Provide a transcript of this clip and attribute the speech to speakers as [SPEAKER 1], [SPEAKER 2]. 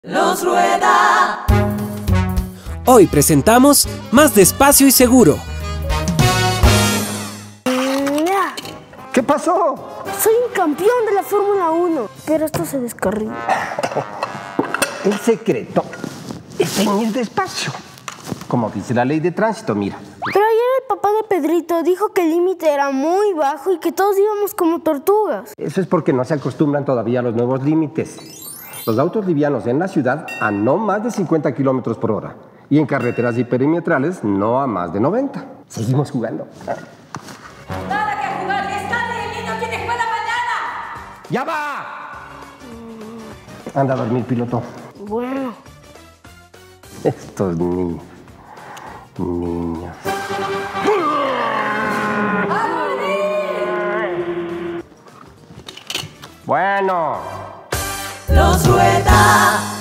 [SPEAKER 1] Los Rueda.
[SPEAKER 2] Hoy presentamos Más despacio y seguro.
[SPEAKER 3] ¿Qué pasó?
[SPEAKER 4] Soy un campeón de la Fórmula 1, pero esto se descarrila.
[SPEAKER 3] El secreto es en ir despacio. Como dice la ley de tránsito, mira.
[SPEAKER 4] Pero ayer el papá de Pedrito dijo que el límite era muy bajo y que todos íbamos como tortugas.
[SPEAKER 3] Eso es porque no se acostumbran todavía a los nuevos límites. Los autos livianos en la ciudad a no más de 50 kilómetros por hora. Y en carreteras hiperimetrales no a más de 90. Seguimos jugando.
[SPEAKER 1] Nada que jugar, es tarde, el niño tiene escuela mañana.
[SPEAKER 3] ¡Ya va! Anda a dormir, piloto.
[SPEAKER 4] Bueno.
[SPEAKER 3] Estos niños. Niños. Bueno.
[SPEAKER 1] Los Rueda.